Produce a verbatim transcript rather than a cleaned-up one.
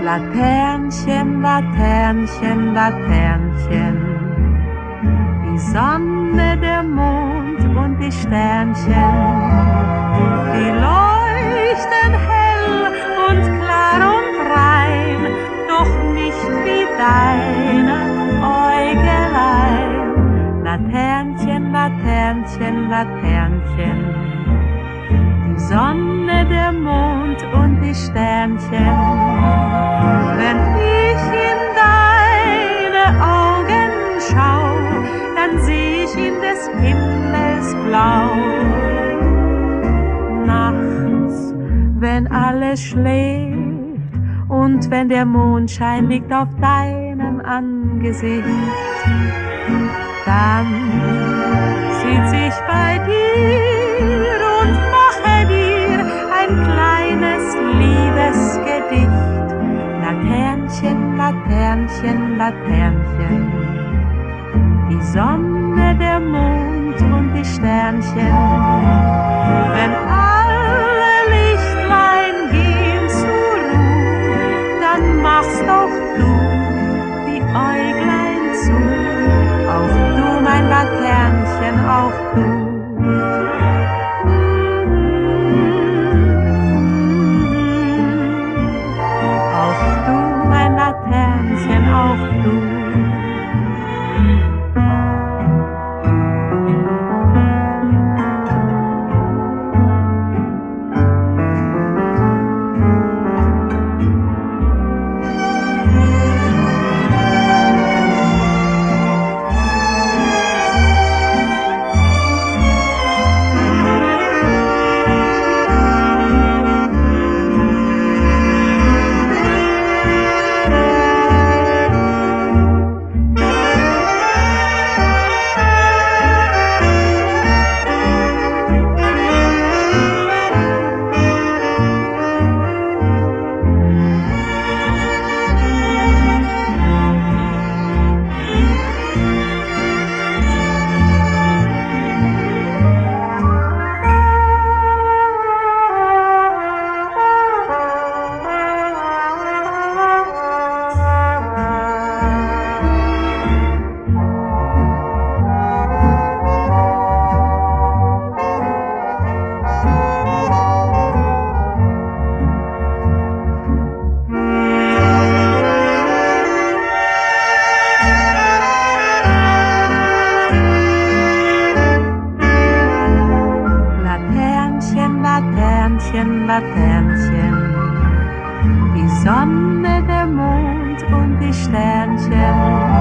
Laternchen, Laternchen, Laternchen, die Sonne, der Mond und die Sternchen, die leuchten hell und klar und rein, doch nicht wie deine Äugelein. Laternchen, Laternchen, Laternchen, die Sonne, der Mond und die Sternchen. Wenn ich in deine Augen schau, dann seh ich in des Himmels Blau. Nachts, wenn alles schläft und wenn der Mondschein liegt auf deinem Angesicht, dann sitz ich bei dir und mache dir ein kleines Liebesgedicht. Laternchen, Laternchen, Laternchen, die Sonne, der Mond und die Sternchen. Wenn alle Lichtlein gehen zur Ruhe, dann machst auch du die Äuglein zu. Auch du, mein Laternchen, auch du. Auch du, mein Laternchen, auch du. Die Sonne, der Mond und die Sternchen.